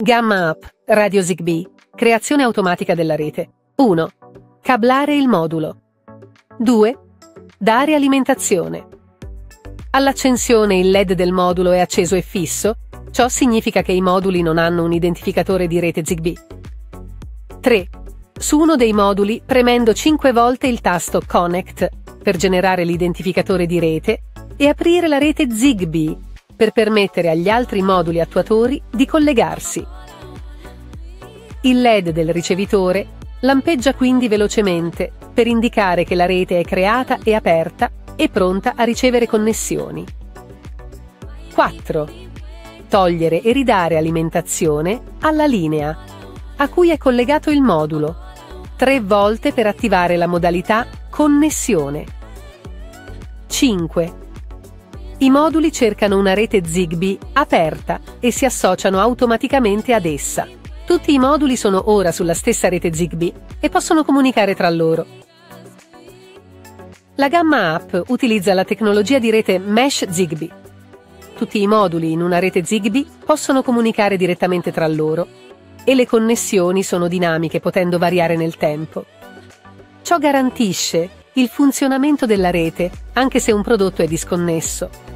Gamma Up, radio Zigbee, creazione automatica della rete. 1. Cablare il modulo. 2. Dare alimentazione. All'accensione il LED del modulo è acceso e fisso, ciò significa che i moduli non hanno un identificatore di rete Zigbee. 3. Su uno dei moduli, premendo 5 volte il tasto Connect per generare l'identificatore di rete e aprire la rete Zigbee per permettere agli altri moduli attuatori di collegarsi. Il LED del ricevitore lampeggia quindi velocemente per indicare che la rete è creata e aperta e pronta a ricevere connessioni. 4. Togliere e ridare alimentazione alla linea a cui è collegato il modulo, 3 volte per attivare la modalità Connessione. 5. I moduli cercano una rete Zigbee aperta e si associano automaticamente ad essa. Tutti i moduli sono ora sulla stessa rete Zigbee e possono comunicare tra loro. La gamma Up utilizza la tecnologia di rete Mesh Zigbee. Tutti i moduli in una rete Zigbee possono comunicare direttamente tra loro e le connessioni sono dinamiche, potendo variare nel tempo. Ciò garantisce il funzionamento della rete, anche se un prodotto è disconnesso.